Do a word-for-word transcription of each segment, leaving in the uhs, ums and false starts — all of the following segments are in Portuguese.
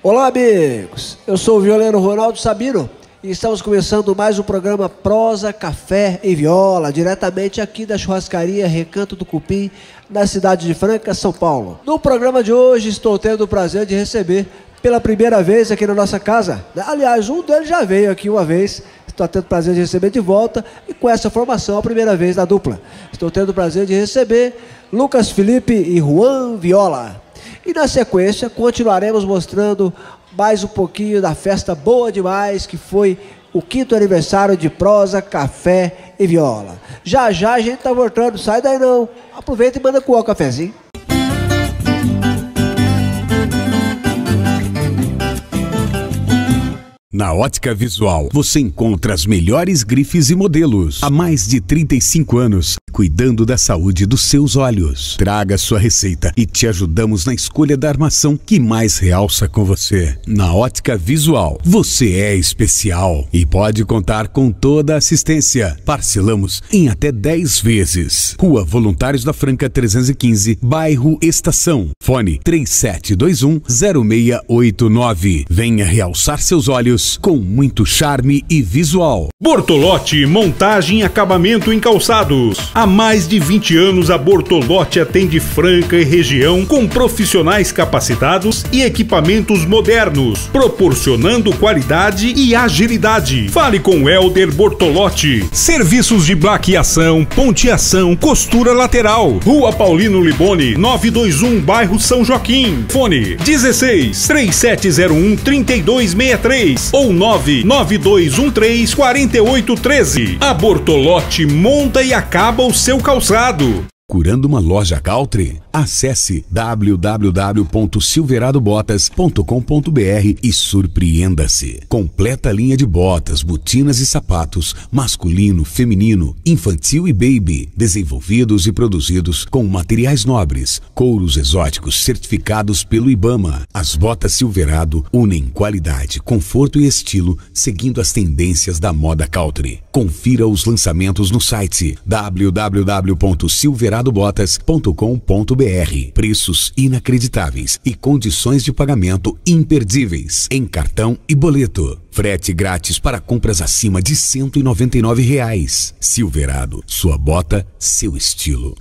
Olá, amigos! Eu sou o violeiro Ronaldo Sabino e estamos começando mais um programa Prosa, Café e Viola, diretamente aqui da churrascaria Recanto do Cupim, na cidade de Franca, São Paulo. No programa de hoje estou tendo o prazer de receber pela primeira vez aqui na nossa casa. Aliás, um deles já veio aqui uma vez, estou tendo o prazer de receber de volta e com essa formação a primeira vez da dupla. Estou tendo o prazer de receber Lucas Felipe e Juan Viola. E na sequência continuaremos mostrando mais um pouquinho da festa boa demais que foi o quinto aniversário de Prosa, Café e Viola. Já já a gente tá voltando, sai daí não. Aproveita e manda com o cafezinho. Na Ótica Visual, você encontra as melhores grifes e modelos. Há mais de trinta e cinco anos, cuidando da saúde dos seus olhos. Traga sua receita e te ajudamos na escolha da armação que mais realça com você. Na Ótica Visual, você é especial e pode contar com toda a assistência. Parcelamos em até dez vezes. Rua Voluntários da Franca trezentos e quinze, bairro Estação. Fone três sete dois um, zero seis oito nove. Venha realçar seus olhos com muito charme e visual. Bortolotti, montagem e acabamento em calçados. Há mais de vinte anos a Bortolotti atende Franca e região com profissionais capacitados e equipamentos modernos, proporcionando qualidade e agilidade. Fale com Helder Bortolotti. Serviços de blaqueação, ponteação, costura lateral. Rua Paulino Liboni, novecentos e vinte e um, bairro São Joaquim. Fone dezesseis, três sete zero um, três dois seis três ou nove nove dois um três, quatro oito um três. A Bortolotti monta e acaba o seu calçado. Procurando uma loja Country? Acesse w w w ponto silverado botas ponto com ponto b r e surpreenda-se. Completa linha de botas, botinas e sapatos, masculino, feminino, infantil e baby, desenvolvidos e produzidos com materiais nobres, couros exóticos certificados pelo IBAMA. As botas Silverado unem qualidade, conforto e estilo, seguindo as tendências da moda Country. Confira os lançamentos no site w w w ponto silverado botas ponto com ponto b r. Preços inacreditáveis e condições de pagamento imperdíveis em cartão e boleto. Frete grátis para compras acima de cento e noventa e nove reais. Silverado, sua bota, seu estilo.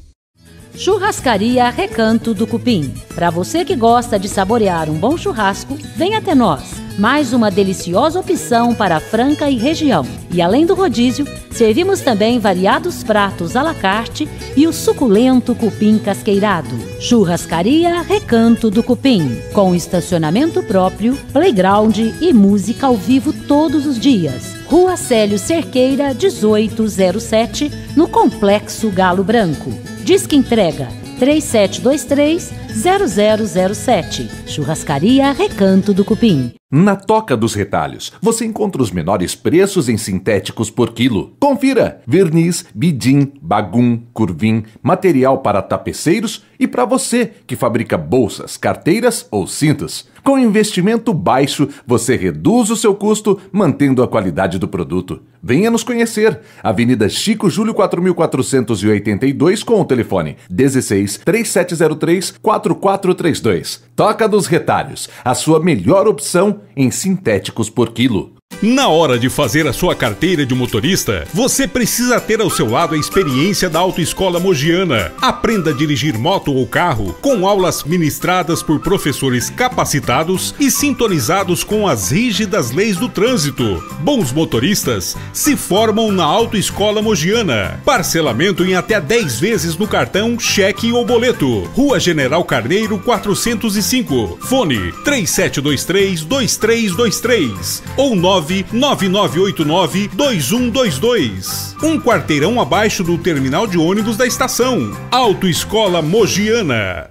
Churrascaria Recanto do Cupim. Para você que gosta de saborear um bom churrasco, venha até nós. Mais uma deliciosa opção para Franca e região. E além do rodízio, servimos também variados pratos à la carte e o suculento cupim casqueirado. Churrascaria Recanto do Cupim, com estacionamento próprio, playground e música ao vivo todos os dias. Rua Célio Cerqueira, dezoito zero sete, no Complexo Galo Branco. Disque entrega três sete dois três, zero zero zero sete. Churrascaria Recanto do Cupim. Na Toca dos Retalhos, você encontra os menores preços em sintéticos por quilo. Confira! Verniz, bidim, bagum, curvim, material para tapeceiros e para você que fabrica bolsas, carteiras ou cintos. Com investimento baixo, você reduz o seu custo, mantendo a qualidade do produto. Venha nos conhecer. Avenida Chico Júlio quatro mil quatrocentos e oitenta e dois com o telefone dezesseis, três sete zero três, quatro quatro três dois. Toca dos Retalhos, a sua melhor opção em sintéticos por quilo. Na hora de fazer a sua carteira de motorista, você precisa ter ao seu lado a experiência da Autoescola Mogiana. Aprenda a dirigir moto ou carro com aulas ministradas por professores capacitados e sintonizados com as rígidas leis do trânsito. Bons motoristas se formam na Autoescola Mogiana. Parcelamento em até dez vezes no cartão, cheque ou boleto. Rua General Carneiro quatrocentos e cinco. Fone três sete dois três, dois três dois três ou nove nove nove oito nove, dois um dois dois. Um quarteirão abaixo do terminal de ônibus da estação. Autoescola Mogiana.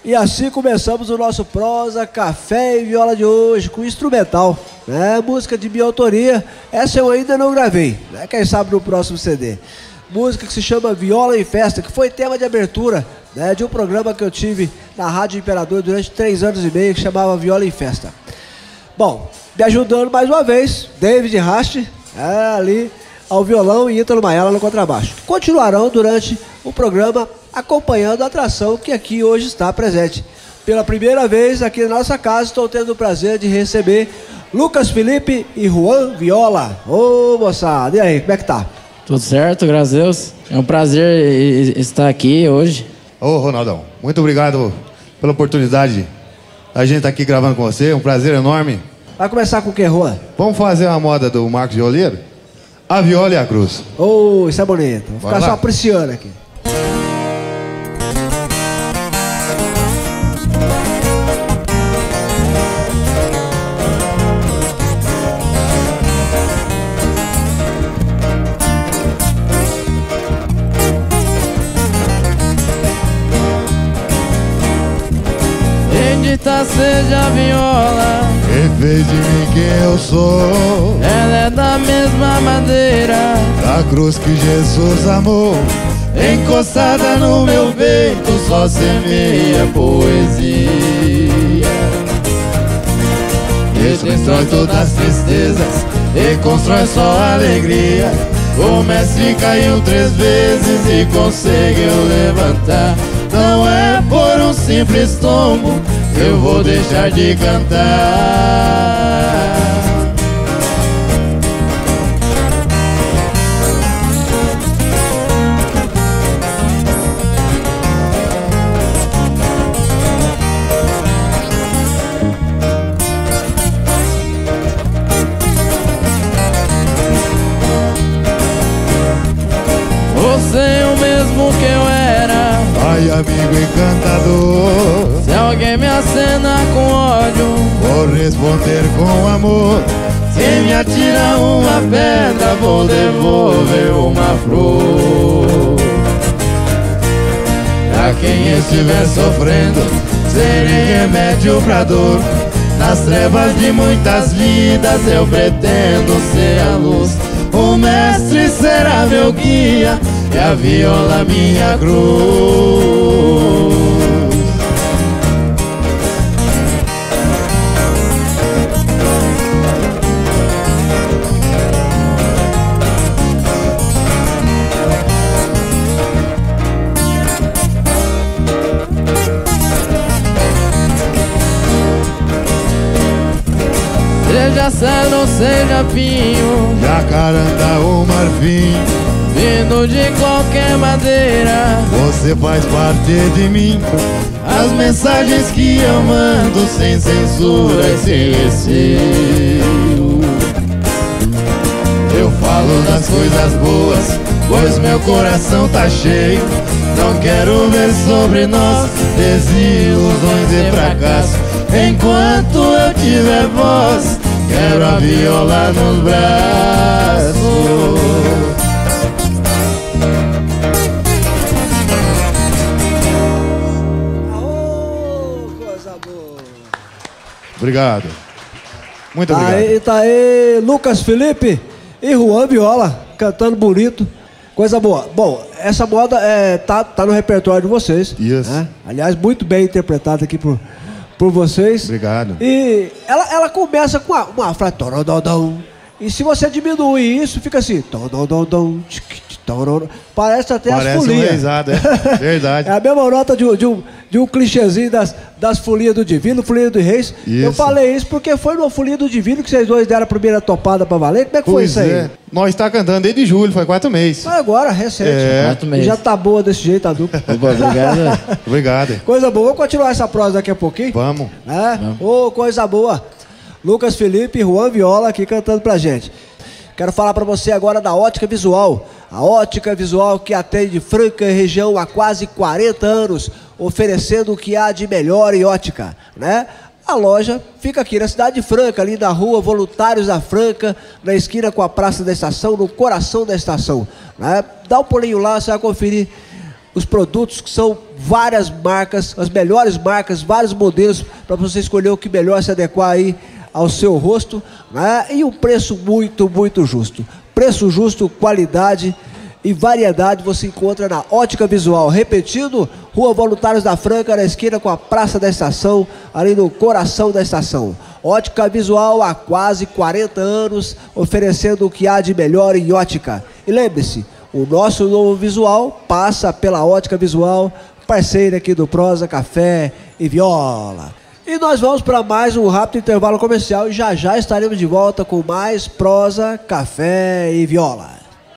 E assim começamos o nosso Prosa, Café e Viola de hoje, com instrumental, né? Música de minha autoria, essa eu ainda não gravei, né? Quem sabe no próximo C D. Música que se chama Viola em Festa, que foi tema de abertura, né, de um programa que eu tive na Rádio Imperador durante três anos e meio, que chamava Viola em Festa. Bom, me ajudando mais uma vez, David Raste, é, ali ao violão, e Ítalo Maiala no contrabaixo. Continuarão durante o programa acompanhando a atração que aqui hoje está presente. Pela primeira vez aqui na nossa casa, estou tendo o prazer de receber Lucas Felipe e Juan Viola. Ô, moçada, e aí, como é que tá? Tudo certo, graças a Deus. É um prazer estar aqui hoje. Ô, Ronaldão, muito obrigado pela oportunidade da gente estar aqui gravando com você. É um prazer enorme. Vai começar com o que, Juan? Vamos fazer uma moda do Marcos Violeiro? A Viola e a Cruz. Ô, oh, isso é bonito. Vou Bora ficar lá. só apreciando aqui. Bendita seja a viola, Que fez de mim quem eu sou, ela é da mesma madeira, da cruz que Jesus amou. encostada no meu peito, só semeia poesia. Destrói todas as tristezas e constrói só alegria. O mestre caiu três vezes e conseguiu levantar. Não é por um simples tombo que eu vou deixar de cantar. Você é o mesmo que eu era, Ai, amigo encantador, se alguém me acena com ódio, vou responder com amor. se me atira uma pedra, vou devolver uma flor. Pra quem estiver sofrendo, serei remédio pra dor. Nas trevas de muitas vidas eu pretendo ser a luz. O mestre será meu guia e a viola minha cruz. Seja cedro ou seja pinho, Jacaranda ou marfim, vindo de qualquer madeira, você faz parte de mim. as mensagens que eu mando sem censura e sem receio. Eu falo das coisas boas, pois meu coração tá cheio. Não quero ver sobre nós desilusões e fracasso. Enquanto eu tiver voz, quero a viola nos braços. Aô, coisa boa. Obrigado. Muito Tá obrigado. aí, tá aí, Lucas Felipe e Juan Viola, cantando bonito. Coisa boa. Bom, essa moda é, tá, tá no repertório de vocês. Isso. Né? Aliás, muito bem interpretada aqui por, por vocês. Obrigado. E ela, ela começa com uma, uma frase. Torododom. E se você diminuir isso, fica assim. Torododom, tchic, tchic, tororo. Parece até Parece as uma folias. risada, é verdade. É a mesma nota de, um- de um, de um clichêzinho das, das folias do Divino, folia do Reis. Eu Isso. falei isso porque foi numa folia do Divino que vocês dois deram a primeira topada pra valer. Como é que foi Pois isso aí? é. Nós está cantando desde julho, faz quatro meses. Mas agora, recente. É. Quatro E meses. já tá boa desse jeito a dupla. Opa, obrigado. Obrigado. Coisa boa. Vamos continuar essa prosa daqui a pouquinho? Vamos. É? Ô, coisa boa. Lucas Felipe e Juan Viola aqui cantando pra gente. Quero falar pra você agora da Ótica Visual. A Ótica Visual que atende Franca e região há quase quarenta anos, oferecendo o que há de melhor em ótica, né? A loja fica aqui na cidade de Franca, ali na rua Voluntários da Franca, na esquina com a Praça da Estação, no coração da estação, né? Dá um pulinho lá, você vai conferir os produtos que são várias marcas, as melhores marcas, vários modelos para você escolher o que melhor se adequar aí ao seu rosto, né? E um preço muito, muito justo. Preço justo, qualidade e variedade você encontra na Ótica Visual. Repetindo, Rua Voluntários da Franca, na esquina com a Praça da Estação, ali no coração da estação. Ótica Visual há quase quarenta anos, oferecendo o que há de melhor em ótica. E lembre-se, o nosso novo visual passa pela Ótica Visual, parceira aqui do Prosa, Café e Viola. E nós vamos para mais um rápido intervalo comercial e já já estaremos de volta com mais Prosa, Café e Viola.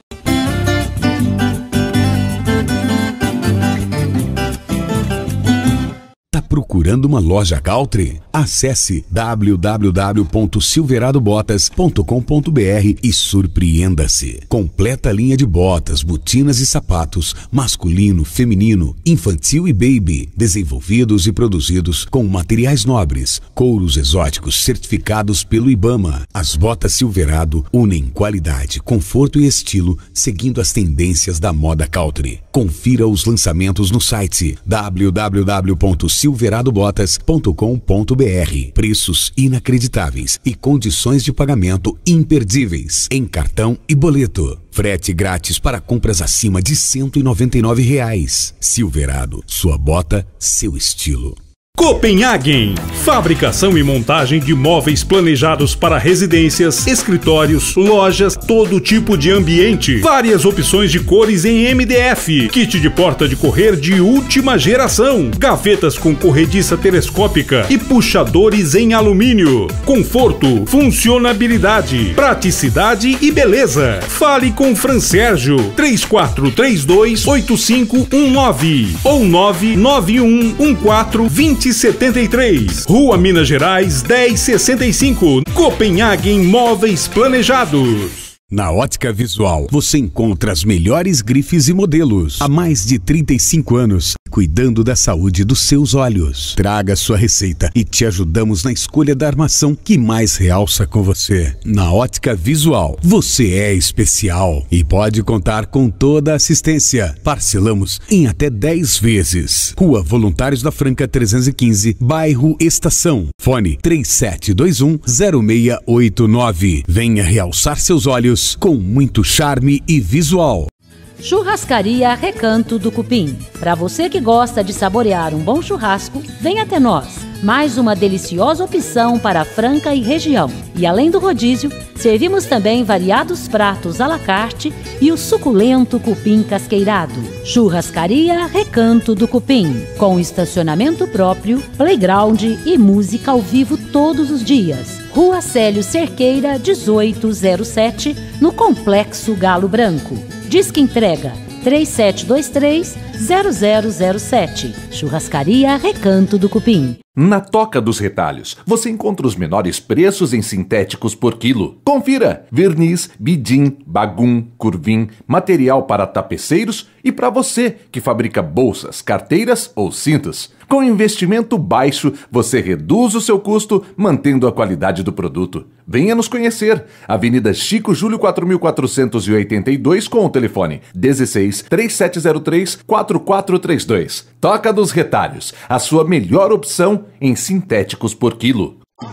Tá procurando uma loja Caltri? Acesse w w w ponto silverado botas ponto com ponto b r e surpreenda-se. Completa linha de botas, botinas e sapatos, masculino, feminino, infantil e baby, desenvolvidos e produzidos com materiais nobres, couros exóticos certificados pelo IBAMA. As botas Silverado unem qualidade, conforto e estilo, seguindo as tendências da moda Caltri. Confira os lançamentos no site w w w ponto silverado botas ponto com ponto b r. Preços inacreditáveis e condições de pagamento imperdíveis em cartão e boleto. Frete grátis para compras acima de cento e noventa e nove reais. Silverado, sua bota, seu estilo. Copenhagen, fabricação e montagem de móveis planejados para residências, escritórios, lojas, todo tipo de ambiente. Várias opções de cores em M D F. Kit de porta de correr de última geração. Gavetas com corrediça telescópica e puxadores em alumínio. Conforto, funcionabilidade, praticidade e beleza. Fale com Fran Sérgio, três quatro três dois, oito cinco um nove ou nove nove um um quatro, dois zero setenta e três. Rua Minas Gerais, dez sessenta e cinco. Copenhagen Móveis Planejados. Na Ótica Visual, você encontra as melhores grifes e modelos. Há mais de trinta e cinco anos, cuidando da saúde dos seus olhos. Traga sua receita e te ajudamos na escolha da armação que mais realça com você. Na Ótica Visual, você é especial e pode contar com toda a assistência. Parcelamos em até dez vezes. Rua Voluntários da Franca trezentos e quinze, bairro Estação. Fone três sete dois um, zero seis oito nove. Venha realçar seus olhos com muito charme e visual. Churrascaria Recanto do Cupim. Para você que gosta de saborear um bom churrasco, vem até nós. Mais uma deliciosa opção para Franca e região. E além do rodízio, servimos também variados pratos à la carte e o suculento cupim casqueirado. Churrascaria Recanto do Cupim, com estacionamento próprio, playground e música ao vivo todos os dias. Rua Célio Cerqueira, dezoito zero sete, no Complexo Galo Branco. Disque entrega três sete dois três, zero zero zero sete. Churrascaria Recanto do Cupim. Na Toca dos Retalhos, você encontra os menores preços em sintéticos por quilo. Confira! Verniz, bidim, bagum, curvim, material para tapeceiros e para você que fabrica bolsas, carteiras ou cintos. Com investimento baixo, você reduz o seu custo, mantendo a qualidade do produto. Venha nos conhecer. Avenida Chico Júlio quatro mil quatrocentos e oitenta e dois com o telefone dezesseis, três sete zero três, quatro quatro três dois. Toca dos Retalhos, a sua melhor opção em sintéticos por quilo.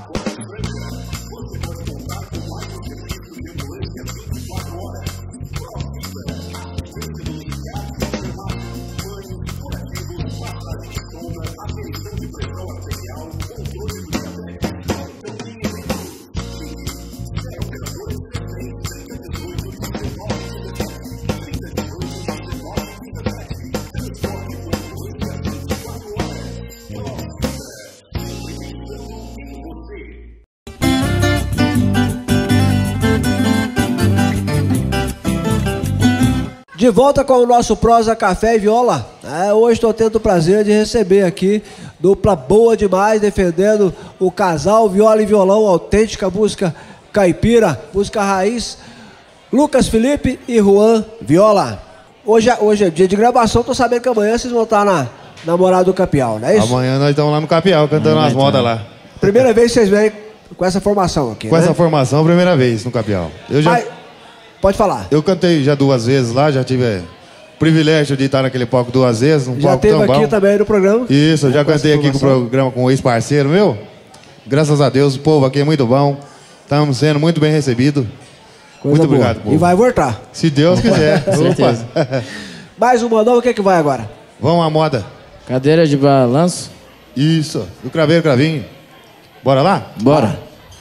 De volta com o nosso Prosa, Café e Viola. É, hoje estou tendo o prazer de receber aqui dupla boa demais, defendendo o casal Viola e Violão, autêntica música caipira, música raiz, Lucas Felipe e Juan Viola. Hoje, hoje é dia de gravação, tô sabendo que amanhã vocês vão estar na, na Morada do Capial, não é isso? Amanhã nós estamos lá no Capial, cantando as modas lá. Primeira vez que vocês vêm com essa formação aqui, Com né? essa formação, primeira vez no Capial. Eu já... Mas, pode falar. Eu cantei já duas vezes lá, já tive privilégio de estar naquele palco duas vezes, um Já palco teve tão aqui bom. também no programa. Isso, eu já Com essa cantei aqui com o informação. programa com um ex-parceiro meu. Graças a Deus, o povo aqui é muito bom. Estamos sendo muito bem recebidos. Coisa Muito boa. obrigado, povo. E vai voltar. Se Deus quiser. certeza. Opa. Mais uma nova, o que é que vai agora? Vamos à moda. Cadeira de balanço. Isso, do Craveiro Cravinho. Bora lá? Bora.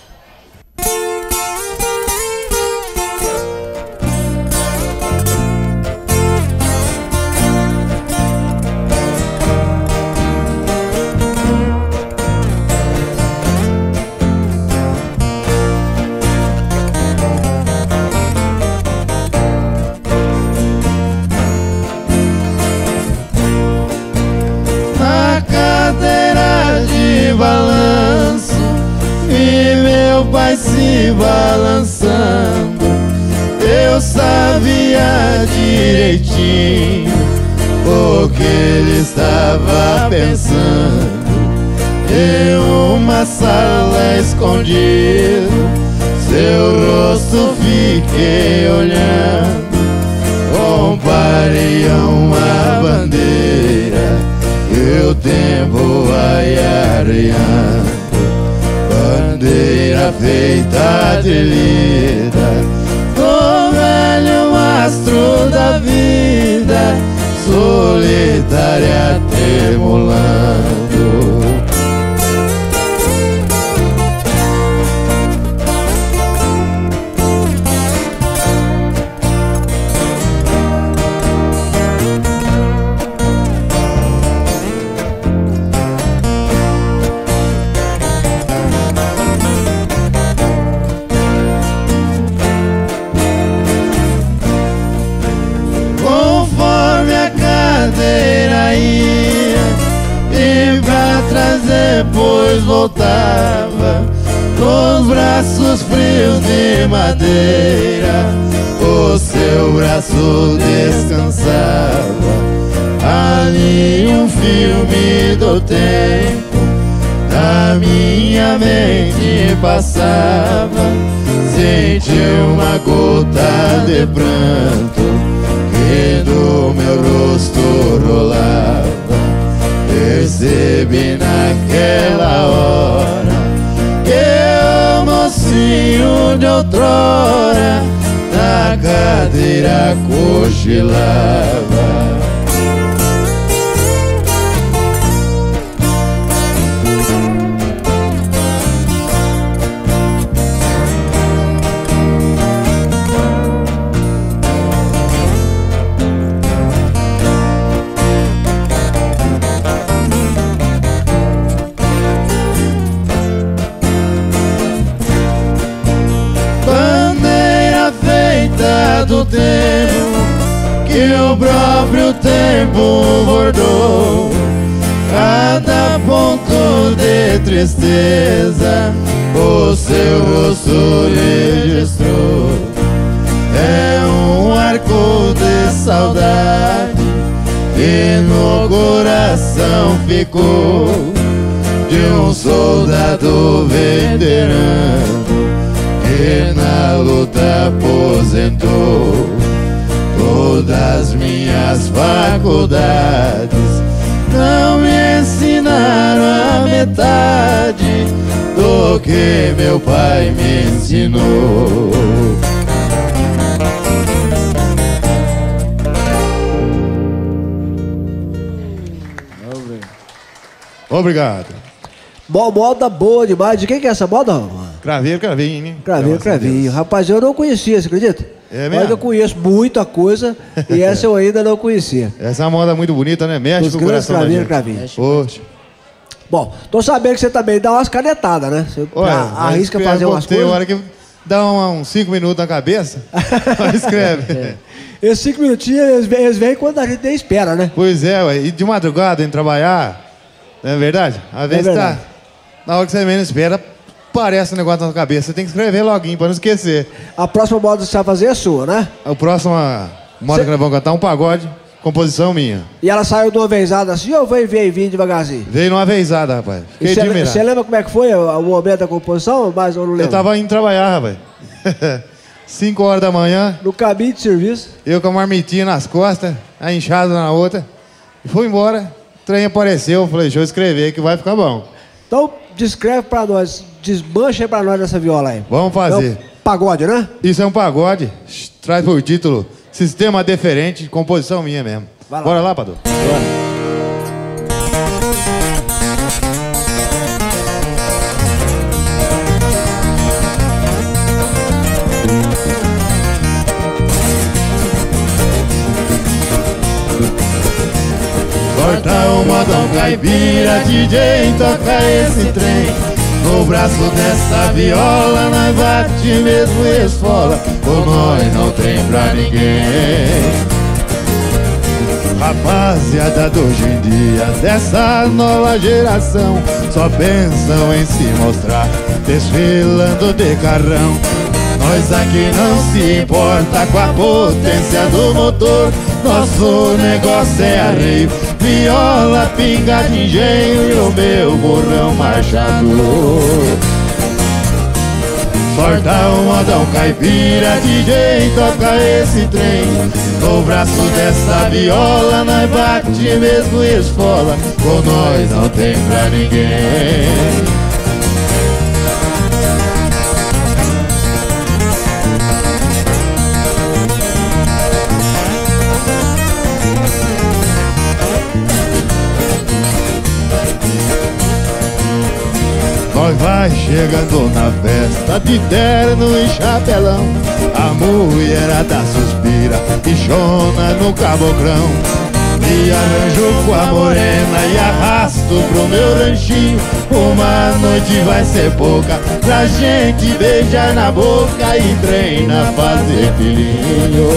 Na cadeira de balanço, vi meu pai se balançando. Eu sabia direitinho o que ele estava pensando. Em uma sala escondido, seu rosto fiquei olhando. Comparei a uma bandeira e o tempo vai areando. Bandeira feita de lida, o velho mastro da vida, solitária tremulando. Conforme a cadeira ia e pra trás depois voltava, com os braços frios de madeira, o seu braço descansava. Ali um filme do tempo na minha mente passava. Senti uma gota de pranto que do meu rosto rolava. Percebi naquela hora que o mocinho de outrora na cadeira cochilava. Bandeira feita do tempo que o próprio tempo bordou. Cada ponto de tristeza o seu rosto registrou. É um arco de saudade que no coração ficou, de um soldado veterano que na luta aposentou. Todas minhas faculdades não me ensinaram a metade do que meu pai me ensinou. Obrigado. Mo- Moda boa demais. De quem que é essa moda? Craveiro Cravinho, hein? Cravinho, Graças a cravinho. Deus. Rapaz, eu não conhecia, você acredita? É mesmo? Olha que eu conheço muita coisa e essa eu ainda não conhecia. Essa é uma moda muito bonita, né? Mexe Os com o grandes coração da cravinhos, gente. cravinhos. Poxa. Bom, tô sabendo que você também dá umas canetadas, né? Você Olha, a- arrisca mas fazer umas tem coisas. hora que dá um- uns cinco minutos na cabeça, mas escreve. Esses cinco minutinhos, eles vêm, eles vêm quando a gente nem espera, né? Pois é, ué. E de madrugada, em trabalhar, não é verdade? Às vezes verdade. tá. Na hora que você menos espera, aparece um negócio na sua cabeça. Você tem que escrever loguinho pra não esquecer. A próxima moda que você vai fazer é sua, né? A próxima moda Cê- que nós vamos cantar é um pagode, composição minha. E ela saiu de uma vezada assim, ou veio, veio, veio devagarzinho? Veio numa vezada, rapaz. E Fiquei Você admirado. lembra como é que foi o o momento da composição? Mas eu não Eu lembro. tava indo trabalhar, rapaz. cinco horas da manhã. No caminho de serviço. Eu com a marmitinha nas costas, a inchada na outra. E fui embora. O trem apareceu, eu falei, deixa eu escrever que vai ficar bom. Então, descreve pra nós, desmancha aí pra nós dessa viola aí. Vamos fazer. É um pagode, né? Isso é um pagode. Traz por título Sistema Deferente, composição minha mesmo. Vai lá. Bora lá, Padu. Bora. Corta o modão caipira, D J, toca esse trem. No braço dessa viola, nós bate mesmo e esfola. Por nós não tem pra ninguém. Rapaziada de hoje em dia, dessa nova geração, só pensam em se mostrar, desfilando de carrão. Nós aqui não se importa com a potência do motor. Nosso negócio é arreio, viola, pinga de engenho e o meu burrão marchador. Corta o modão caipira, D J, toca esse trem. No braço dessa viola, nós bate mesmo e esfola. Com nós não tem pra ninguém. Nós vai chegando na festa de terno e chapelão. A mulherada suspira e chona no caboclão. Me arranjo com a morena e arrasto pro meu ranchinho. Uma noite vai ser pouca pra gente beijar na boca e treina fazer filhinho.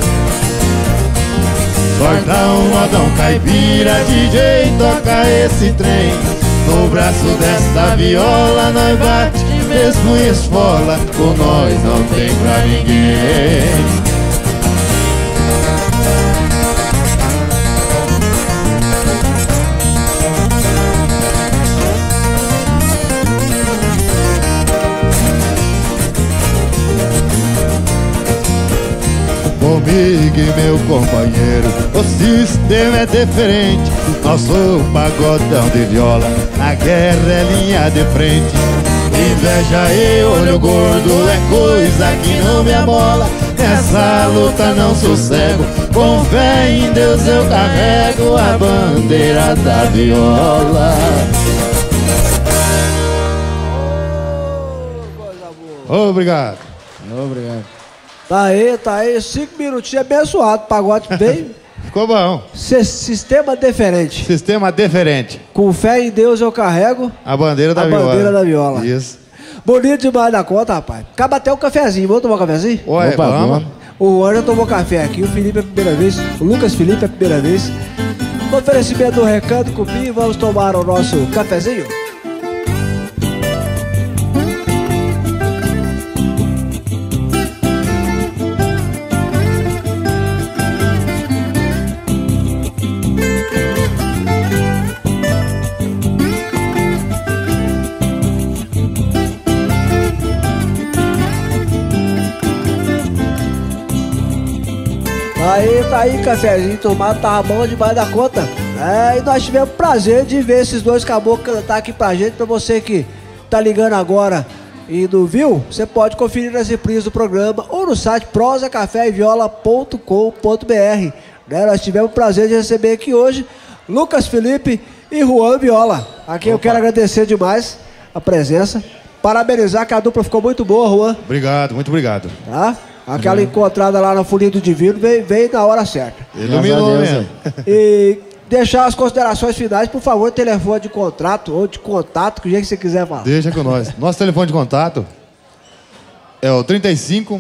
Corta um modão caipira, D J, toca esse trem. No braço desta viola nós bate mesmo e esfola. Com nós não tem pra ninguém. Comigo e meu companheiro, o sistema é diferente. Nosso pagodão de viola, na guerra é linha de frente. Inveja e olho gordo é coisa que não me amola. Nessa luta não sossego, com fé em Deus eu carrego a bandeira da viola. Obrigado. Obrigado. Tá aí, tá aí, cinco minutinhos abençoado, pagode bem. Ficou bom. Sistema diferente. Sistema diferente. Com fé em Deus eu carrego a bandeira da a viola. bandeira da viola. Isso. Bonito demais da conta, rapaz. Acaba até um cafezinho. Vamos tomar um cafezinho? Ué, Opa, vamos. vamos. O Ana tomou café aqui, o Felipe é a primeira vez, o Lucas Felipe é a primeira vez. No oferecimento do Recanto Cupim, vamos tomar o nosso cafezinho? Aí, tá aí, cafezinho tomado, tava bom demais da conta. É, e nós tivemos o prazer de ver esses dois caboclos cantar aqui pra gente. Pra você que tá ligando agora e não viu, você pode conferir nas reprises do programa ou no site prosa café e viola ponto com ponto br. Né? Nós tivemos o prazer de receber aqui hoje Lucas Felipe e Juan Viola. Aqui Opa. Eu quero agradecer demais a presença. Parabenizar que a dupla ficou muito boa, Juan. Obrigado, muito obrigado. Tá? Aquela uhum. encontrada lá na Folia do Divino veio, veio na hora certa. Iluminou mesmo. E deixar as considerações finais, por favor, telefone de contrato ou de contato, que o jeito que você quiser falar. Deixa com nós. Nosso telefone de contato é o trinta e cinco,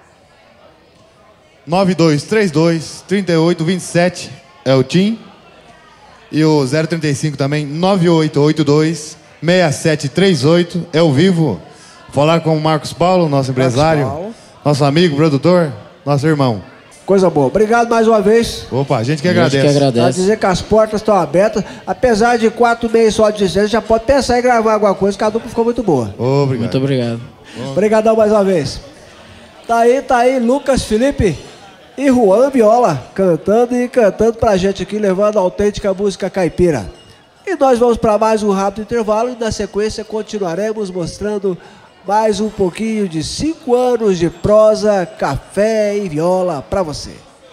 nove dois três dois, trinta e oito vinte e sete, é o Tim. E o zero trinta e cinco também, nove oito oito dois, seis sete três oito, é o Vivo. Falar com o Marcos Paulo, nosso empresário. Marcos Paulo. Nosso amigo, produtor, nosso irmão. Coisa boa. Obrigado mais uma vez. Opa, a gente que a agradece. Gente que agradece. Pra dizer que as portas estão abertas. Apesar de quatro meses só de existência, já pode pensar em gravar alguma coisa, que a dupla ficou muito boa. Obrigado. Muito obrigado. Obrigadão mais uma vez. Tá aí, tá aí, Lucas Felipe e Juan Viola, cantando e cantando pra gente aqui, levando a autêntica música caipira. E nós vamos para mais um rápido intervalo e na sequência continuaremos mostrando mais um pouquinho de cinco anos de prosa, café e viola para você.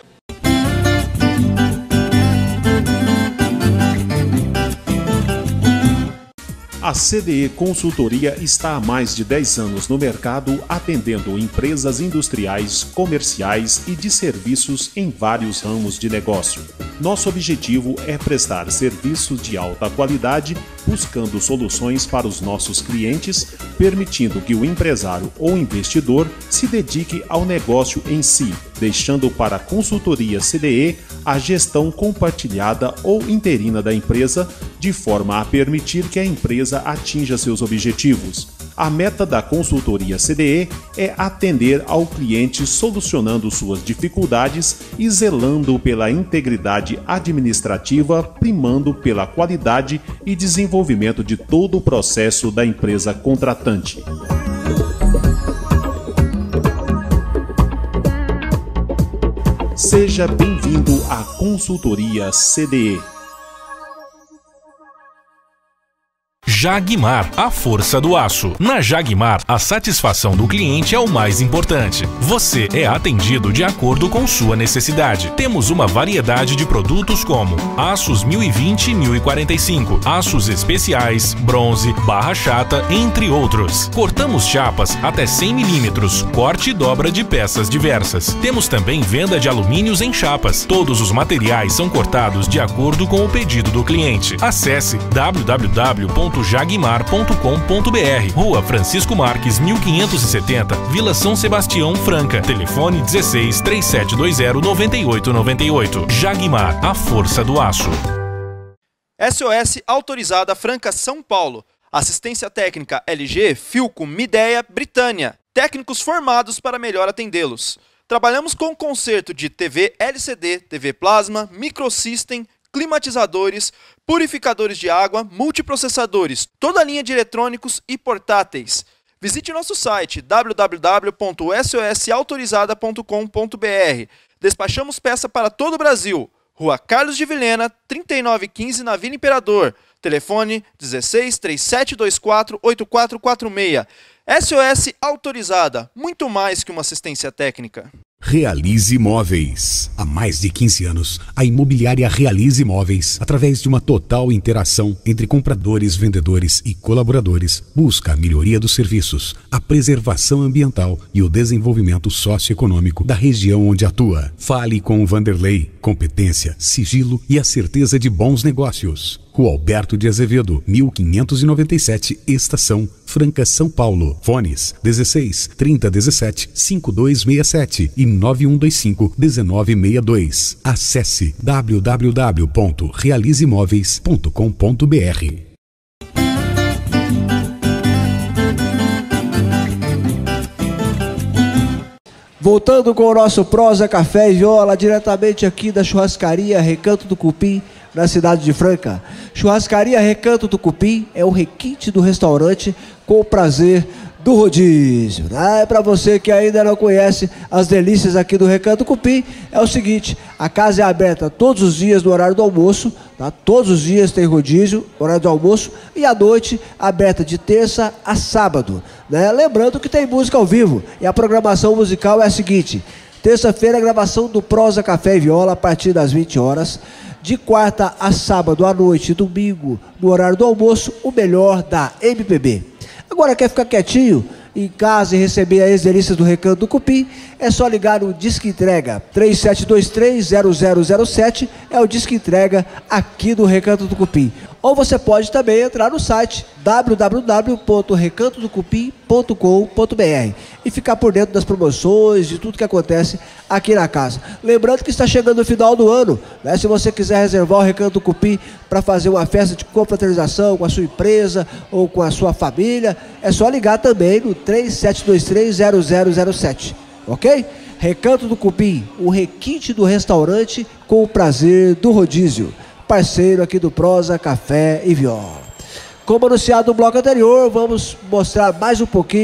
A C D E Consultoria está há mais de dez anos no mercado, atendendo empresas industriais, comerciais e de serviços em vários ramos de negócio. Nosso objetivo é prestar serviços de alta qualidade, buscando soluções para os nossos clientes, permitindo que o empresário ou investidor se dedique ao negócio em si, deixando para a consultoria C D E a gestão compartilhada ou interina da empresa, de forma a permitir que a empresa atinja seus objetivos. A meta da consultoria C D E é atender ao cliente solucionando suas dificuldades e zelando pela integridade administrativa, primando pela qualidade e desenvolvimento de todo o processo da empresa contratante. Seja bem-vindo à consultoria C D E. Jagmar, a força do aço. Na Jagmar, a satisfação do cliente é o mais importante. Você é atendido de acordo com sua necessidade. Temos uma variedade de produtos como aços mil e vinte e mil e quarenta e cinco, aços especiais, bronze, barra chata, entre outros. Cortamos chapas até cem milímetros, corte e dobra de peças diversas. Temos também venda de alumínios em chapas. Todos os materiais são cortados de acordo com o pedido do cliente. Acesse w w w ponto jagmar ponto com ponto b r, Rua Francisco Marques, mil quinhentos e setenta, Vila São Sebastião, Franca. Telefone dezesseis, três sete dois zero, nove oito nove oito. Jagmar, a força do aço. S O S autorizada Franca, São Paulo. Assistência técnica L G, Philco, Midea, Britânia. Técnicos formados para melhor atendê-los. Trabalhamos com conserto de T V L C D, T V Plasma, microsystem, climatizadores, purificadores de água, multiprocessadores, toda a linha de eletrônicos e portáteis. Visite nosso site w w w ponto s o s autorizada ponto com ponto b r. Despachamos peça para todo o Brasil. Rua Carlos de Vilhena, trinta e nove quinze, na Vila Imperador. Telefone dezesseis, três sete dois quatro, oito quatro quatro seis. S O S autorizada, muito mais que uma assistência técnica. Realize Imóveis. Há mais de quinze anos, a imobiliária Realize Imóveis, através de uma total interação entre compradores, vendedores e colaboradores, busca a melhoria dos serviços, a preservação ambiental e o desenvolvimento socioeconômico da região onde atua. Fale com o Vanderlei. Competência, sigilo e a certeza de bons negócios. Rua Alberto de Azevedo, mil quinhentos e noventa e sete, Estação, Franca, São Paulo. Fones dezesseis, trinta, dezessete, cinquenta e dois sessenta e sete e nove um dois cinco, dezenove sessenta e dois. Acesse w w w ponto realize imóveis ponto com ponto b r. Voltando com o nosso Prosa, Café e Viola, diretamente aqui da churrascaria Recanto do Cupim, na cidade de Franca. Churrascaria Recanto do Cupim é o requinte do restaurante com o prazer do rodízio. Ah, é para você que ainda não conhece as delícias aqui do Recanto do Cupim, é o seguinte: a casa é aberta todos os dias no horário do almoço, tá? Todos os dias tem rodízio, horário do almoço, e à noite aberta de terça a sábado, né? Lembrando que tem música ao vivo, e a programação musical é a seguinte: terça-feira, gravação do Prosa, Café e Viola a partir das vinte horas. De quarta a sábado à noite e domingo, no horário do almoço, o melhor da M P B. Agora, quer ficar quietinho em casa e receber as delícias do Recanto do Cupim? É só ligar no Disque Entrega. três sete dois três, zero zero zero sete é o Disque Entrega aqui do Recanto do Cupim. Ou você pode também entrar no site w w w ponto recanto do cupim ponto com ponto b r e ficar por dentro das promoções, de tudo que acontece aqui na casa. Lembrando que está chegando o final do ano, né? Se você quiser reservar o Recanto do Cupim para fazer uma festa de confraternização com a sua empresa ou com a sua família, é só ligar também no três sete dois três, zero zero zero sete, ok? Recanto do Cupim, o requinte do restaurante com o prazer do rodízio. Parceiro aqui do Prosa, Café e Viola. Como anunciado no bloco anterior, vamos mostrar mais um pouquinho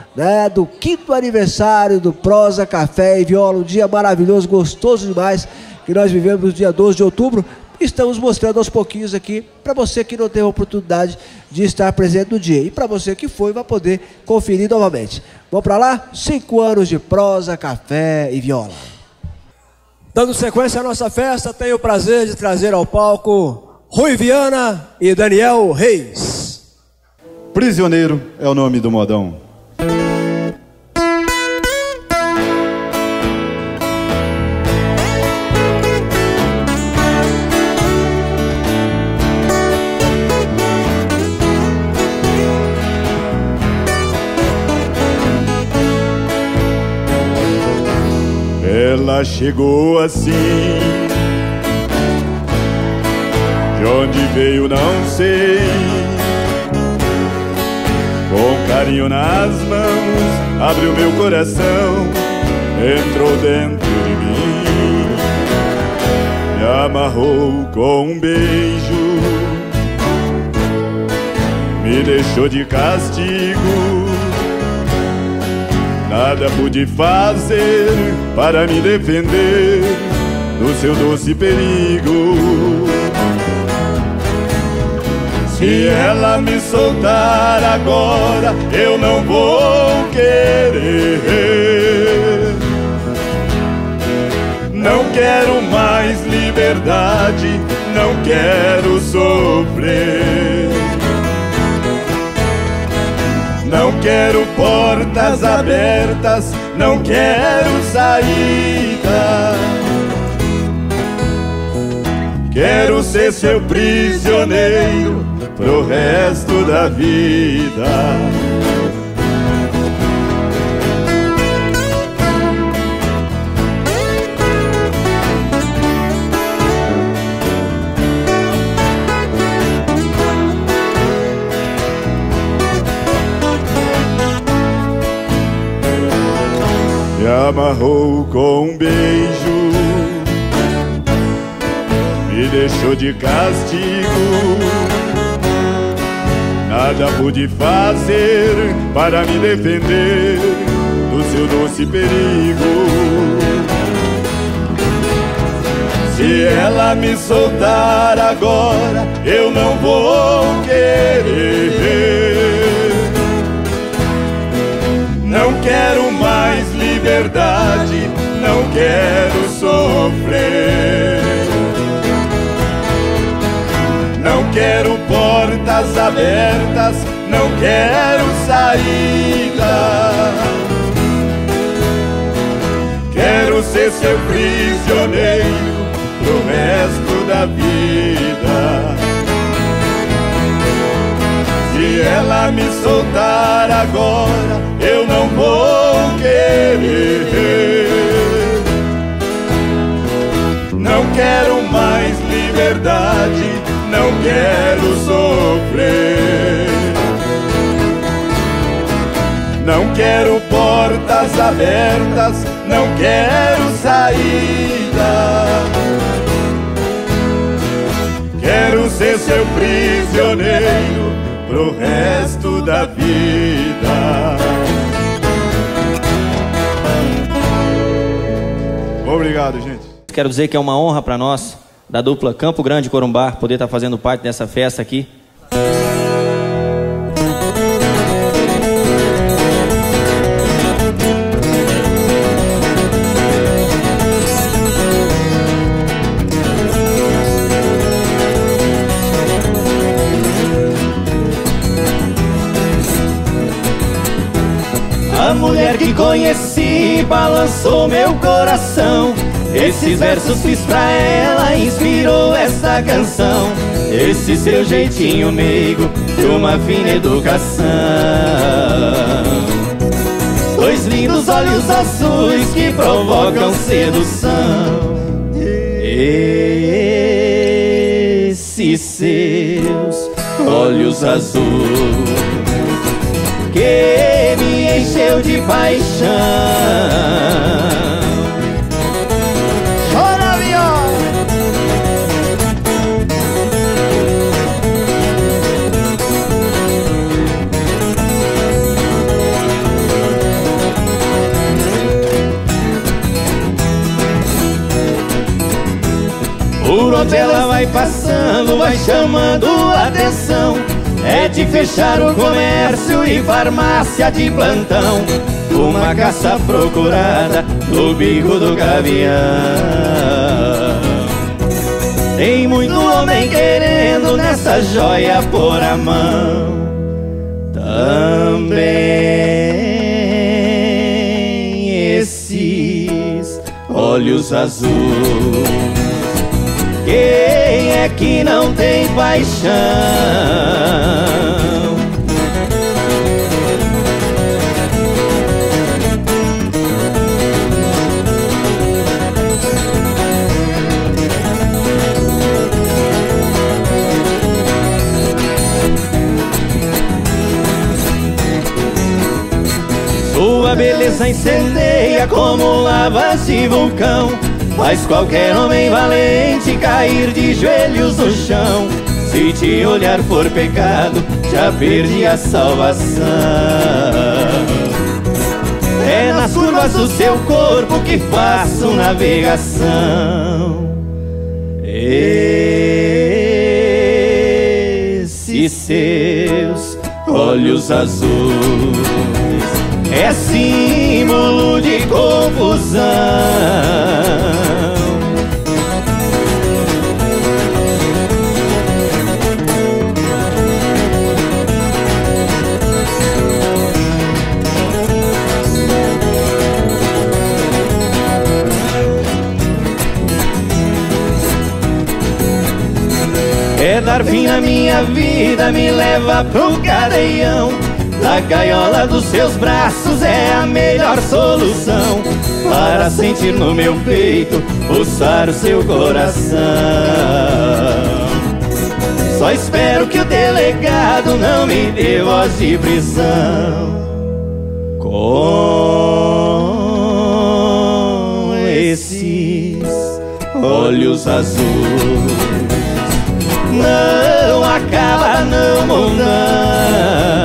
né, do quinto aniversário do Prosa, Café e Viola, um dia maravilhoso, gostoso demais, que nós vivemos no dia doze de outubro. Estamos mostrando aos pouquinhos aqui para você que não teve a oportunidade de estar presente no dia. E para você que foi, vai poder conferir novamente. Vamos para lá? Cinco anos de Prosa, Café e Viola. Dando sequência à nossa festa, tenho o prazer de trazer ao palco Rui Viana e Daniel Reis. Prisioneiro é o nome do modão. Ela chegou assim, de onde veio não sei, com carinho nas mãos, abriu meu coração, entrou dentro de mim, me amarrou com um beijo, me deixou de castigo. Nada pude fazer para me defender do seu doce perigo. Se ela me soltar agora, eu não vou querer. Não quero mais liberdade, não quero sofrer. Não quero portas abertas, não quero saída. Quero ser seu prisioneiro pro resto da vida. Me amarrou com um beijo, me deixou de castigo. Nada pude fazer para me defender do seu doce perigo. Se ela me soltar agora, eu não vou querer. Não quero mais liberdade, não quero sofrer. Não quero portas abertas, não quero saída. Quero ser seu prisioneiro pro resto da vida. Se ela me soltar agora, eu não vou querer. Não quero mais liberdade, não quero sofrer. Não quero portas abertas, não quero saída. Quero ser seu prisioneiro pro resto da vida. Obrigado, gente. Quero dizer que é uma honra para nós, da dupla Campo Grande e Corumbá, poder estar fazendo parte dessa festa aqui. A mulher que conheci balançou meu coração. Esses versos fiz pra ela, inspirou essa canção. Esse seu jeitinho meigo de uma fina educação. Dois lindos olhos azuis que provocam sedução. Esses seus olhos azuis que me encheu de paixão. Chora, viola! vai chamando a atenção. É de fechar o comércio e farmácia de plantão. Uma caça procurada no bico do gavião. Tem muito homem querendo nessa joia pôr a mão. Também esses olhos azuis. Quem é que não tem paixão? Sua beleza incendeia como lavas de vulcão. Faz qualquer homem valente cair de joelhos no chão. Se te olhar for pecado, já perdi a salvação. É nas curvas do seu corpo que faço navegação. Esses seus olhos azuis é símbolo de confusão. É dar fim na minha vida, me leva pro cadeião. Na gaiola dos seus braços é a melhor solução para sentir no meu peito pulsar o seu coração. Só espero que o delegado não me dê voz de prisão. Com esses olhos azuis não acaba, não mudar.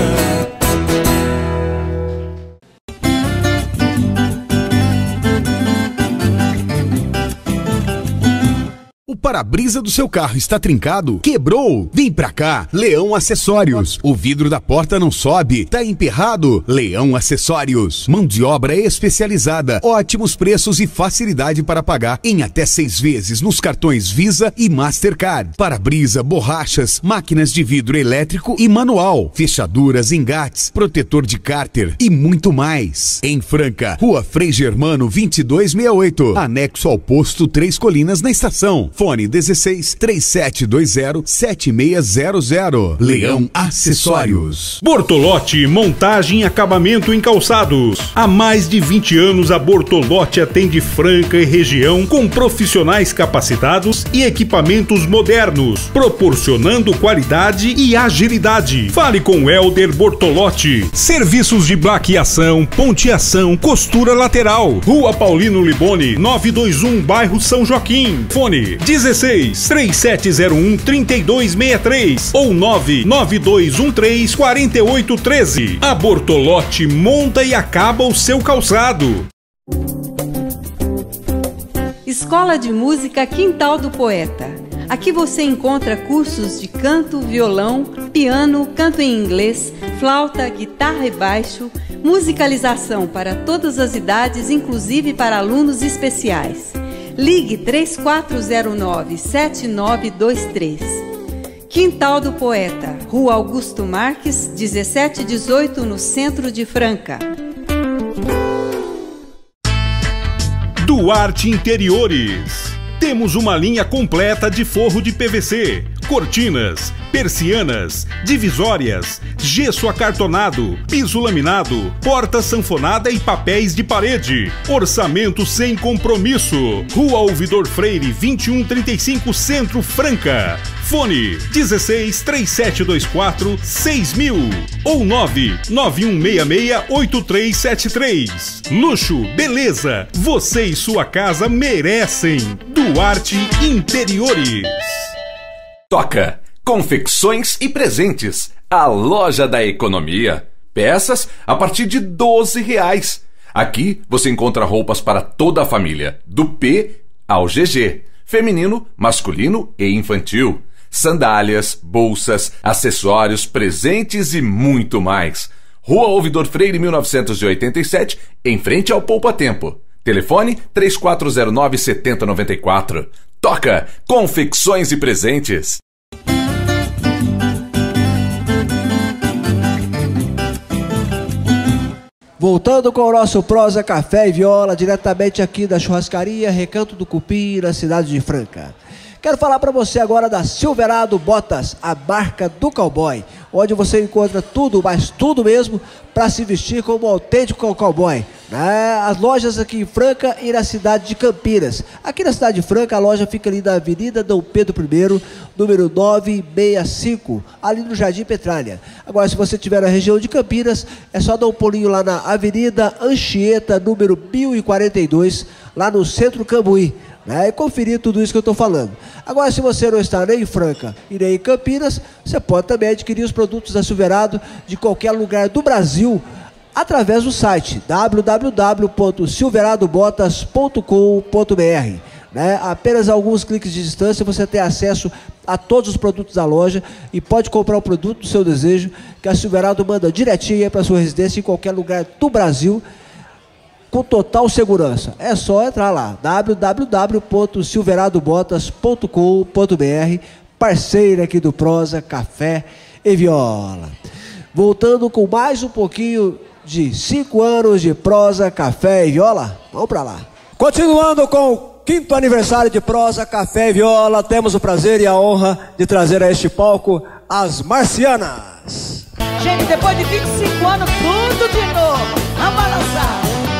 O para-brisa do seu carro está trincado? Quebrou? Vem pra cá, Leão Acessórios. O vidro da porta não sobe, tá emperrado? Leão Acessórios. Mão de obra especializada, ótimos preços e facilidade para pagar em até seis vezes nos cartões Visa e Mastercard. Para-brisa, borrachas, máquinas de vidro elétrico e manual, fechaduras, engates, protetor de cárter e muito mais. Em Franca, Rua Frei Germano vinte e dois sessenta e oito, anexo ao posto Três Colinas na estação. Fone dezesseis, três sete dois zero, sete seis zero zero. Leão Acessórios. Bortolotti Montagem e Acabamento em Calçados. Há mais de vinte anos a Bortolotti atende Franca e região com profissionais capacitados e equipamentos modernos, proporcionando qualidade e agilidade. Fale com Helder Bortolotti. Serviços de blaqueação, ponteação, costura lateral. Rua Paulino Liboni, novecentos e vinte e um, bairro São Joaquim. Fone dezesseis, três sete zero um, três dois seis três ou nove nove dois um três, quatro oito um três. A Bortolotti monta e acaba o seu calçado. Escola de Música Quintal do Poeta. Aqui você encontra cursos de canto, violão, piano, canto em inglês, flauta, guitarra e baixo, musicalização para todas as idades, inclusive para alunos especiais. Ligue três quatro zero nove, sete nove dois três. Quintal do Poeta, Rua Augusto Marques, dezessete dezoito, no centro de Franca. Duarte Interiores. Temos uma linha completa de forro de P V C, cortinas, persianas, divisórias, gesso acartonado, piso laminado, porta sanfonada e papéis de parede. Orçamento sem compromisso. Rua Ouvidor Freire, vinte e um trinta e cinco, Centro, Franca. Fone dezesseis, três sete dois quatro, seis mil ou nove nove um seis seis, oito três sete três. Luxo, beleza, você e sua casa merecem. Duarte Interiores. Toca confecções e presentes. A loja da economia. Peças a partir de doze reais. Aqui você encontra roupas para toda a família, do P ao G G. Feminino, masculino e infantil. sandálias, bolsas, acessórios, presentes e muito mais. Rua Ouvidor Freire, mil novecentos e oitenta e sete, em frente ao Poupa Tempo. Telefone três quatro zero nove, sete zero nove quatro. Toca Confecções e Presentes. Voltando com o nosso Prosa Café e Viola, diretamente aqui da churrascaria Recanto do Cupim, na cidade de Franca. Quero falar para você agora da Silverado Botas, a marca do cowboy, onde você encontra tudo, mas tudo mesmo, para se vestir como um autêntico cowboy. Né? As lojas aqui em Franca e na cidade de Campinas. Aqui na cidade de Franca, a loja fica ali na Avenida Dom Pedro I, número novecentos e sessenta e cinco, ali no Jardim Petralha. Agora, se você estiver na região de Campinas, é só dar um pulinho lá na Avenida Anchieta, número mil e quarenta e dois, lá no Centro Cambuí. Né, e conferir tudo isso que eu estou falando. Agora, se você não está nem em Franca e nem em Campinas, você pode também adquirir os produtos da Silverado de qualquer lugar do Brasil através do site w w w ponto silverado botas ponto com ponto b r. Né, apenas alguns cliques de distância você tem acesso a todos os produtos da loja e pode comprar o produto do seu desejo, que a Silverado manda direitinho para sua residência em qualquer lugar do Brasil, com total segurança. É só entrar lá, w w w ponto silverado botas ponto com ponto b r, parceira aqui do Prosa, Café e Viola. Voltando com mais um pouquinho de cinco anos de Prosa, Café e Viola, vamos para lá. Continuando com o quinto aniversário de Prosa, Café e Viola, temos o prazer e a honra de trazer a este palco as Marcianas. Gente, depois de vinte e cinco anos, tudo de novo, vamos balançar.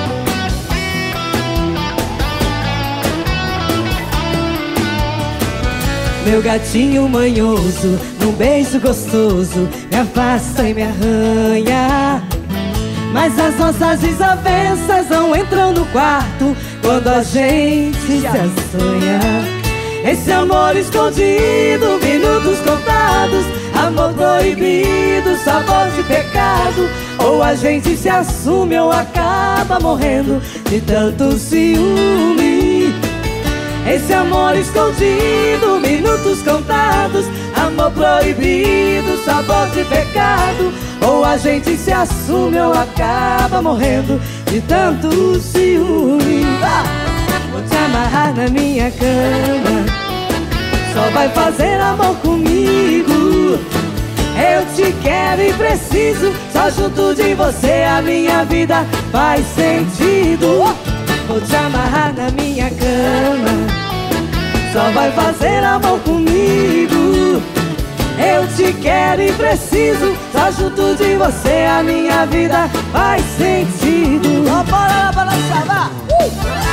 Meu gatinho manhoso, num beijo gostoso, me afasta e me arranha. Mas as nossas desavenças não entram no quarto quando a gente se assanha. Esse amor escondido, minutos contados, amor proibido, sabor de pecado. Ou a gente se assume ou acaba morrendo de tanto ciúme. Esse amor escondido, minutos contados, amor proibido, sabor de pecado. Ou a gente se assume ou acaba morrendo de tanto ciúme. Ah! Vou te amarrar na minha cama, só vai fazer amor comigo. Eu te quero e preciso, só junto de você a minha vida faz sentido. Vou te amarrar na minha cama, só vai fazer amor comigo. Eu te quero e preciso, só junto de você a minha vida faz sentido. Ó, bora lá, balançar, vá! Uh!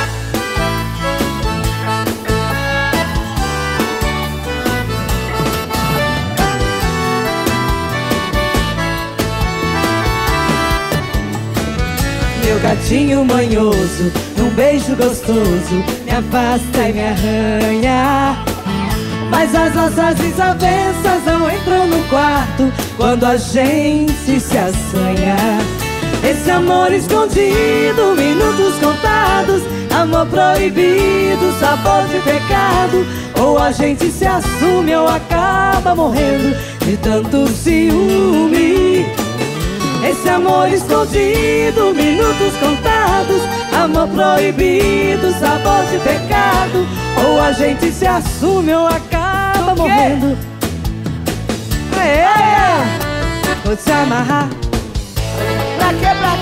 Meu gatinho manhoso, num beijo gostoso, me afasta e me arranha. Mas as nossas desavenças não entram no quarto quando a gente se assanha. Esse amor escondido, minutos contados, amor proibido, sabor de pecado. Ou a gente se assume ou acaba morrendo de tanto ciúme. Esse amor escondido, minutos contados, amor proibido, sabor de pecado. Ou a gente se assume ou acaba morrendo. Aê, aê. Vou te amarrar. Pra quê, pra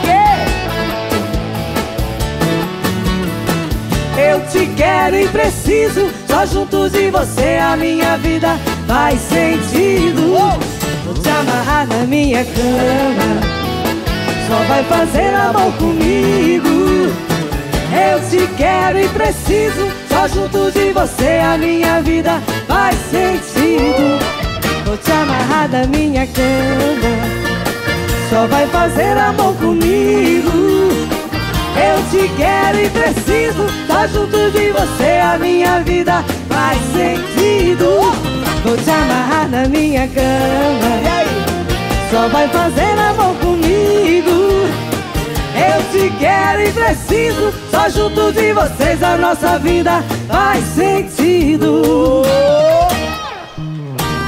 quê? Eu te quero e preciso, só junto de você a minha vida faz sentido. Vou te amarrar na minha cama, só vai fazer amor comigo. Eu te quero e preciso, só junto de você a minha vida faz sentido. Vou te amarrar na minha cama, só vai fazer amor comigo. Eu te quero e preciso, só junto de você a minha vida faz sentido. Vou te amarrar na minha cama, só vai fazer amor comigo. Eu te quero e preciso, só junto de vocês a nossa vida faz sentido.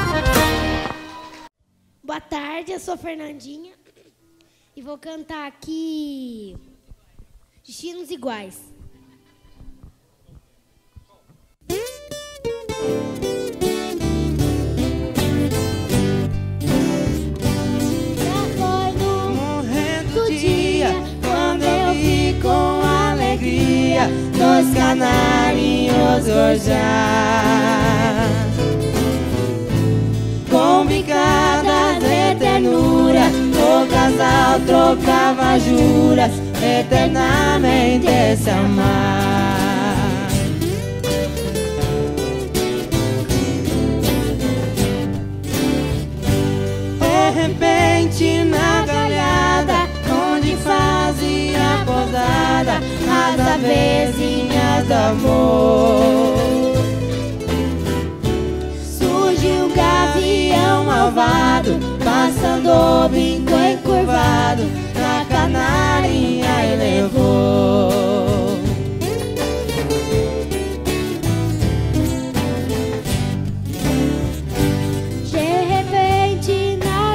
Boa tarde, eu sou Fernandinha e vou cantar aqui Destinos Iguais. Já foi no morrendo dia, quando eu vi com alegria dois canarinhos orjar, com bicadas de ternura, o casal trocava juras, eternamente se amar. De repente na galhada, onde fazia posada as avezinhas do amor, surgiu um gavião malvado, passando o bico encurvado, na canarinha e levou. De repente na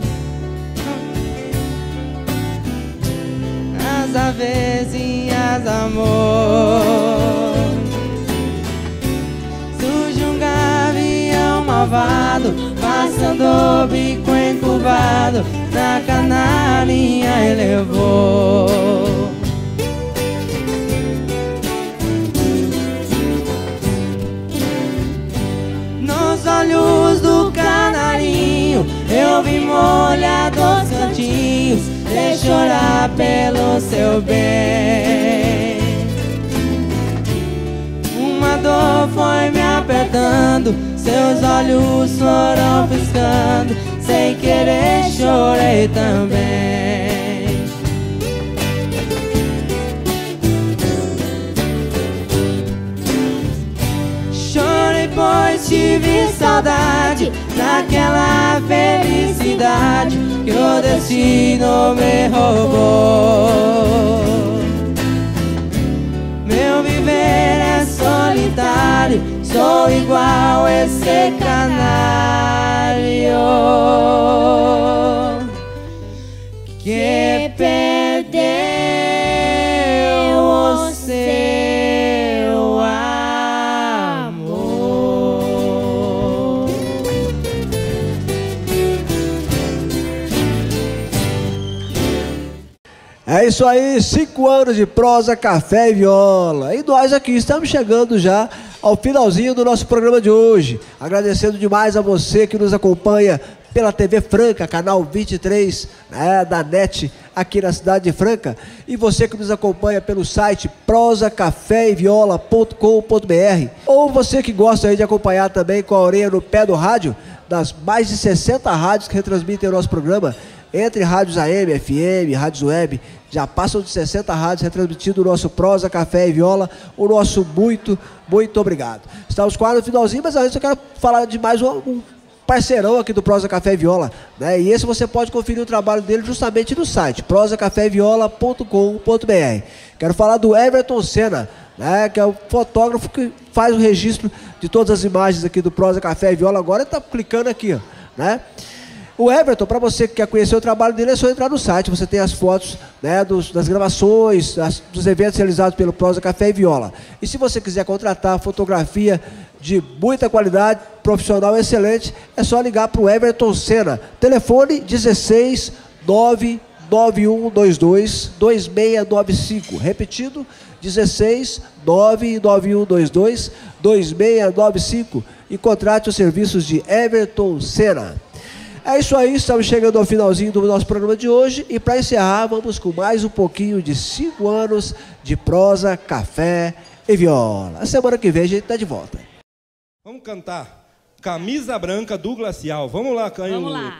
as avezinhas amor, surge um gavião malvado, passando o bico encurvado, na canarinha e levou. Nos olhos do canarinho eu vi molhado os cantinhos, de chorar pelo seu bem. Uma dor foi me apertando, seus olhos foram piscando, sem querer chorei também. Chorei pois tive saudade daquela felicidade que o destino me roubou. Meu viver é solitário, sou igual esse canário que perdeu o seu amor. É isso aí, cinco anos de prosa, café e viola. E nós aqui estamos chegando já ao finalzinho do nosso programa de hoje. Agradecendo demais a você que nos acompanha pela T V Franca, canal vinte e três, né, da N E T, aqui na cidade de Franca. E você que nos acompanha pelo site prosa café e viola ponto com ponto br. Ou você que gosta aí de acompanhar também com a orelha no pé do rádio, das mais de sessenta rádios que retransmitem o nosso programa, entre rádios A M, F M, rádios web, já passam de sessenta rádios retransmitindo o nosso Prosa, Café e Viola. O nosso muito, muito obrigado. Estamos quase no finalzinho, mas antes eu quero falar de mais um, um parceirão aqui do Prosa, Café e Viola, né? E esse você pode conferir o trabalho dele justamente no site prosa café e viola ponto com ponto br. Quero falar do Everton Senna, né, que é o fotógrafo que faz o registro de todas as imagens aqui do Prosa, Café e Viola. Agora ele está clicando aqui, ó, né? O Everton, para você que quer conhecer o trabalho dele, é só entrar no site. Você tem as fotos, né, dos, das gravações, as, dos eventos realizados pelo Prosa, Café e Viola. E se você quiser contratar fotografia de muita qualidade, profissional excelente, é só ligar para o Everton Senna. Telefone dezesseis nove nove um dois dois dois seis nove cinco. Repetido, dezesseis nove nove um dois dois dois seis nove cinco. E contrate os serviços de Everton Senna. É isso aí, estamos chegando ao finalzinho do nosso programa de hoje. E para encerrar, vamos com mais um pouquinho de cinco anos de Prosa, Café e Viola. A semana que vem a gente está de volta. Vamos cantar Camisa Branca do Glacial. Vamos lá, Caio. Vamos lá.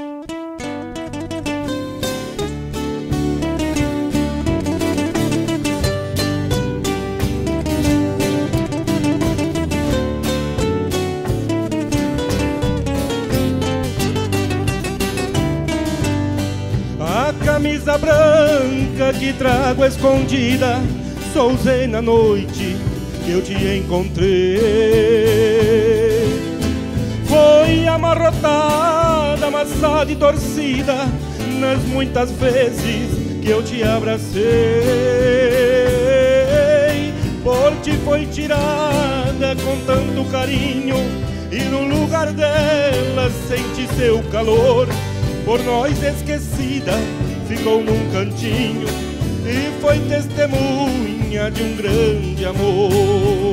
A camisa branca que trago escondida, só usei na noite que eu te encontrei. Foi amarrotada amassada e torcida nas muitas vezes que eu te abracei. Por ti foi tirada com tanto carinho e no lugar dela senti seu calor. Por nós esquecida ficou num cantinho e foi testemunha de um grande amor.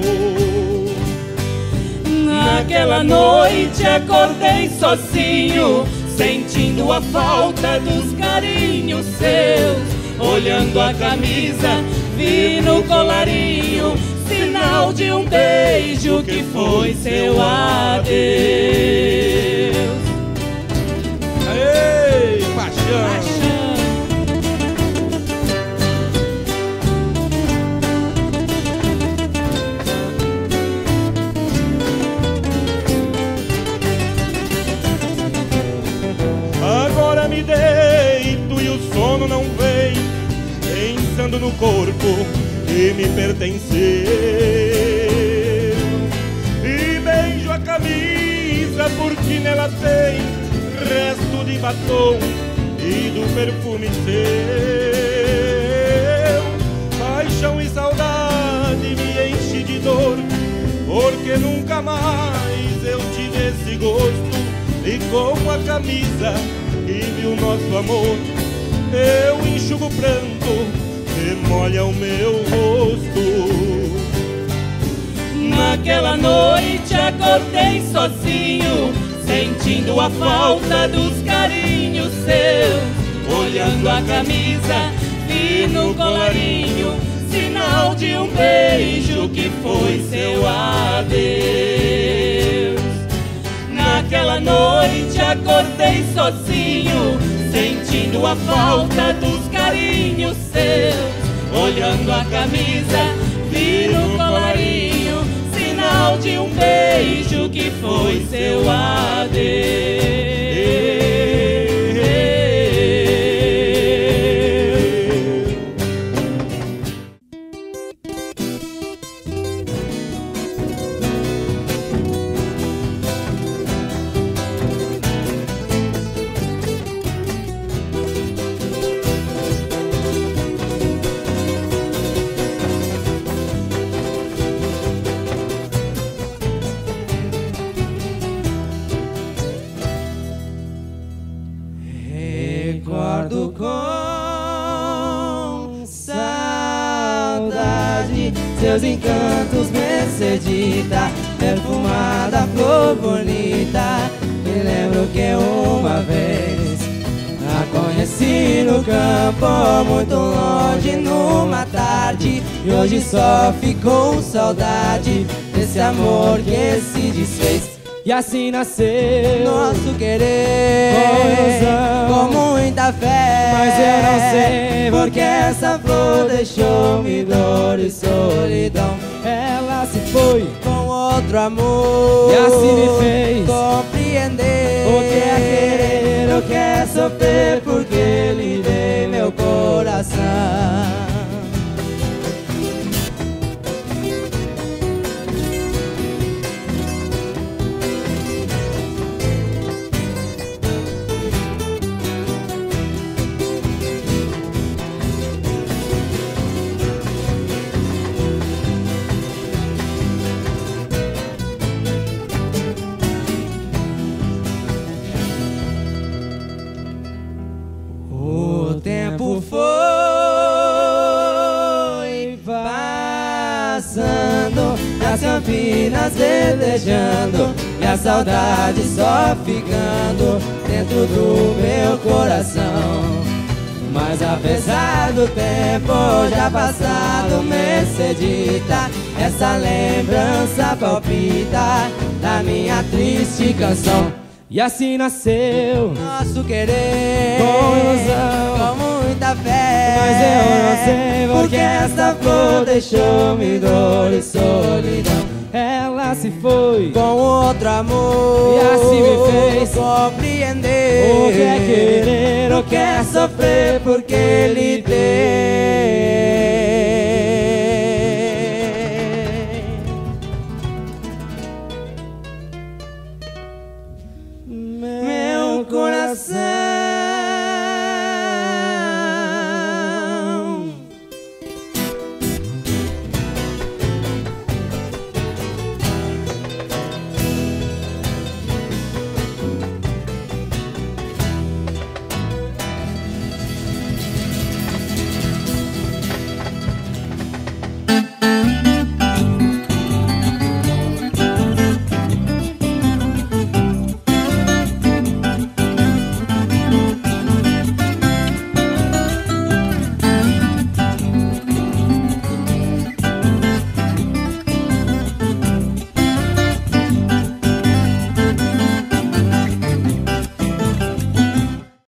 Naquela noite acordei sozinho, sentindo a falta dos carinhos seus. Olhando a camisa, vi no colarinho sinal de um beijo que foi seu adeus. Ei, paixão! paixão. Agora me deito e o sono não vem, pensando no corpo que me pertenceu. E beijo a camisa porque nela tem resto de batom e do perfume seu. Paixão e saudade me enche de dor, porque nunca mais eu tive esse gosto. E com a camisa que viu nosso amor, eu enxugo o pranto que molha o meu rosto. Naquela noite acordei sozinho, sentindo a falta dos carinhos seus. Olhando a camisa, vi no colarinho sinal de um beijo que foi seu adeus. Naquela noite acordei sozinho, sentindo a falta dos carinhos seus. Olhando a camisa, vi no colarinho sinal de um beijo que foi seu adeus. Recordo com saudade seus encantos, Mercedita, perfumada flor bonita. Me lembro que uma vez a conheci no campo, muito longe numa tarde, e hoje só ficou saudade desse amor que se desfez. E assim nasceu nosso querer, com ilusão, com muita fé. Mas eu não sei porque essa flor deixou-me dor e solidão. Ela se foi com outro amor, e assim me fez compreender o que é querer, o que é sofrer, porque lhe dei meu coração. O tempo foi passando, nas campinas verdejando, e a saudade só ficando dentro do meu coração. Mas apesar do tempo já passado, Mercedita, essa lembrança palpita da minha triste canção. E assim nasceu nosso querer, com ilusão, com muita fé. Mas eu não sei porque essa flor deixou-me dor e solidão. Ela se foi com outro amor, e assim me fez compreender o que é querer, o que é sofrer, porque lhe dei